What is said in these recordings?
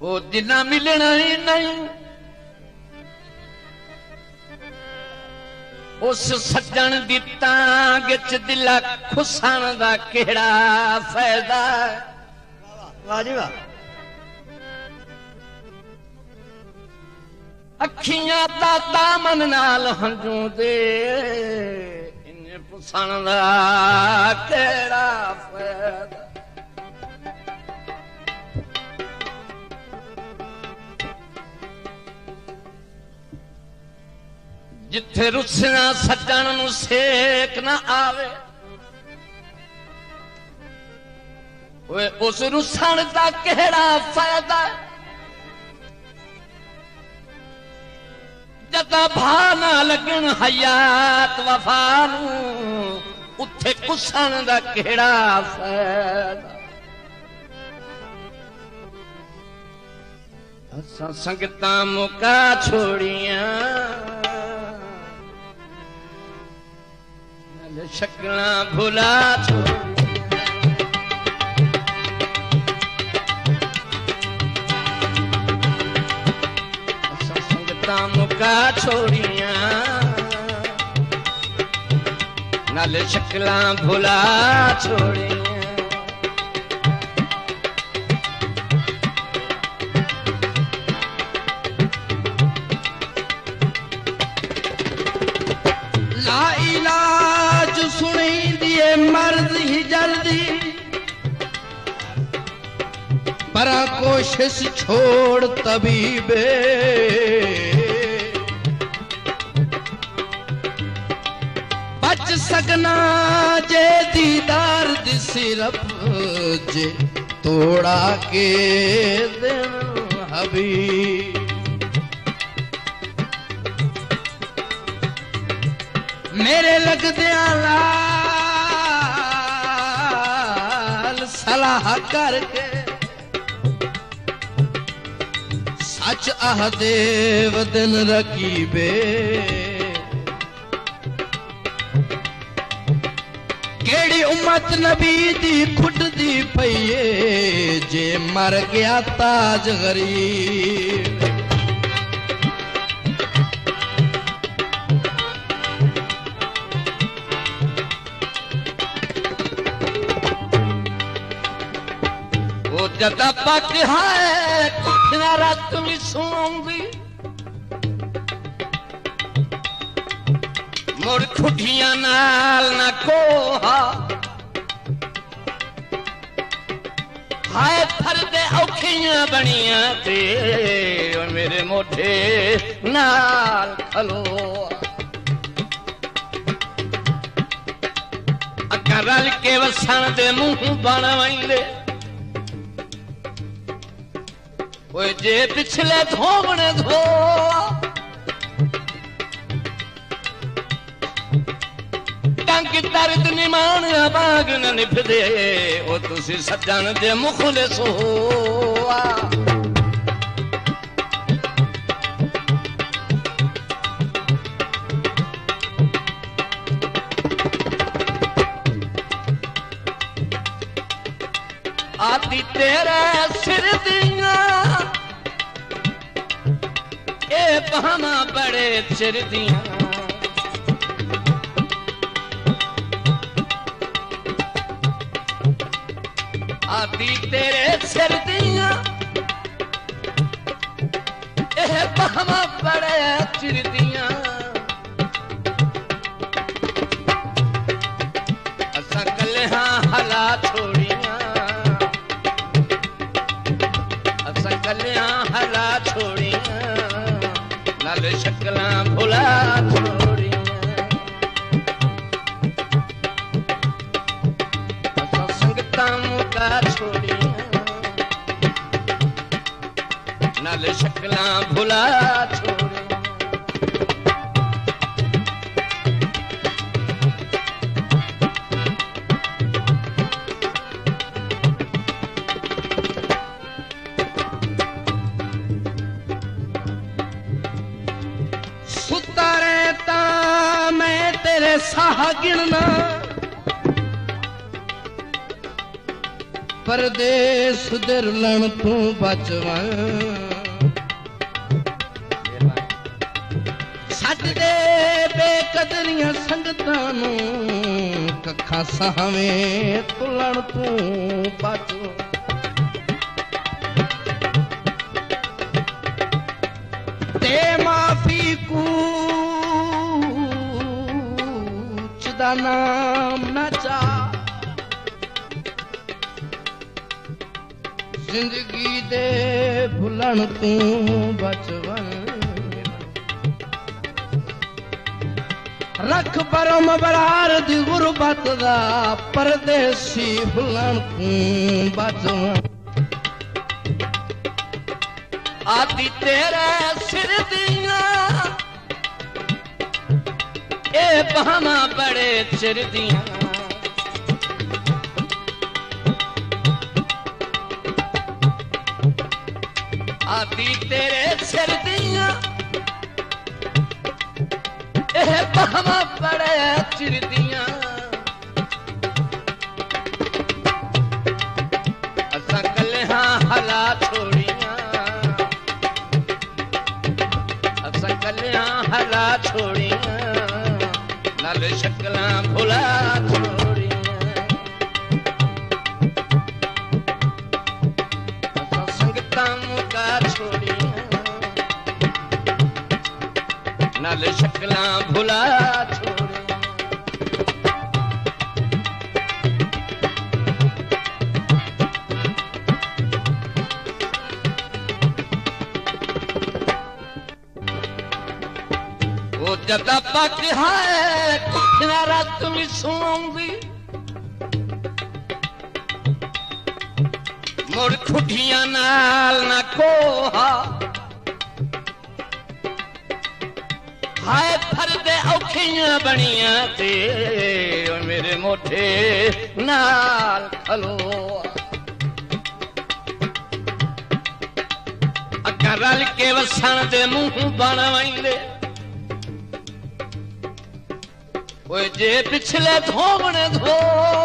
वो जिन्ना मिलना ही नहीं उस सज्जन दी तांग च दिला खुसन दा केड़ा फायदा। वाह जी वाह। अखियां दा दामन नाल हंजू दे इन्ने पुसन दा केड़ा फायदा। जिथे रुसना सज्जन नूं सेक ना आवे ओए उस रुसन दा केड़ा फायदा। जदा भा ना लगन हयात वफा नूं उथे कुसन दा केड़ा फायदा। असां संगतां मुका छोड़ियां शक्ला भुला संगता मुका छोड़िया नाले शक्ला भुला छोड़िया। मर्द ही जल्दी परा कोशिश छोड़ तबीबे बच सकना जे दीदार दी सिरफ जे तोड़ा के दिन हबीब। मेरे लगदे सलाह करके सच आहदे वदन रकीबे केड़ी उम्मत नबी दी खुटदी पईए जे मर गया ताज गरीब। जदा पक है कुछ ना रात भी सोंगी मुड़ खुटियां नाल ना कोहा हाय फरदे औखियां बनिया ते मेरे मोढे नाल खलो। अगर रल के वसन दे मुंह बन वैंदे ओए जे पिछले धोवने धो टंग दर्द निमान बाग न निभदे ओ तुसी सज्जन दे मुखलिस हो। आती तेरे सिर दिया बहमा बड़े चिर दिया आती तेरे सिर दिया बहमा बड़े चिर दिया। असा कलिया हला छोड़िया असा कलिया हला छोड़िया नाले शक्ला भुला छोड़िया। असां संगतां मुका छोड़िया नाले शक्ला भुला छोड़िया। साह गिनना परदेस दे रुलण तू बचवन सच दे बेकदरियां संगतां नू कखा सावें तुलण तू बचवन ते माफी कूच दा नाम न चा जिंदगी दे भुलण तू बचवन रख परम बरार दी गुरबत दा परदेसी भुलण तू बचवन आदि तेरे सिर दिया ए बहाना बड़े चिर दिया आदि तेरे सिर दिया ए बहाना बड़े चिर दिया असा कल्हा हला छोड़िया कलियां हला छोड़िया नाल शक्लां भुला छोड़िया संगतां मुका छोड़िया नाल शक्लां भुला छोड़िया जदा पक है रात भी सुनाऊंगी मुड़ खुटियां नाल ना कोहा हाय फरदे औखियां बनियां ते मेरे मोठे नाल खलो अग्गा रल के वसन दे मुंह बन वैंदे ओए जे पिछले धोवने धो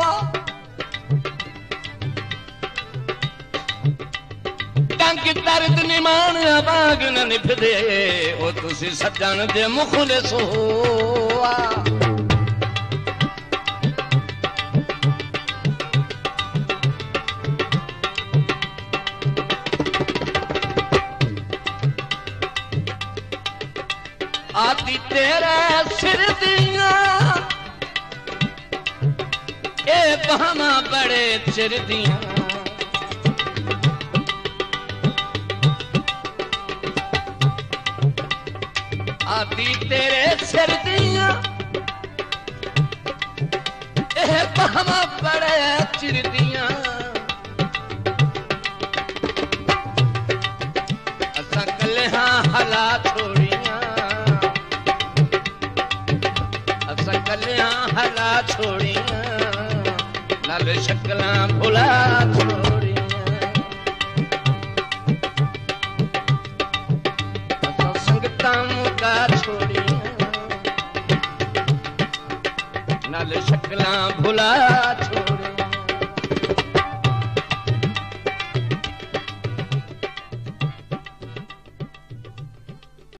टंग दर्द निमान बाग न निभदे ओ तुसी सज्जन दे मुखलिस हो आदि तेरे सिर दिया ए बहाना बड़े चिर दिया आदि तेरे सिर दिया ए बहाना बड़े चिर दिया असा कल्हा हला छोड़िया असा कल्हा हला छोड़िया नाल शक्लां भुला छोड़िया असा संगतां मुका छोड़िया नाल शक्लां भुला छोड़िया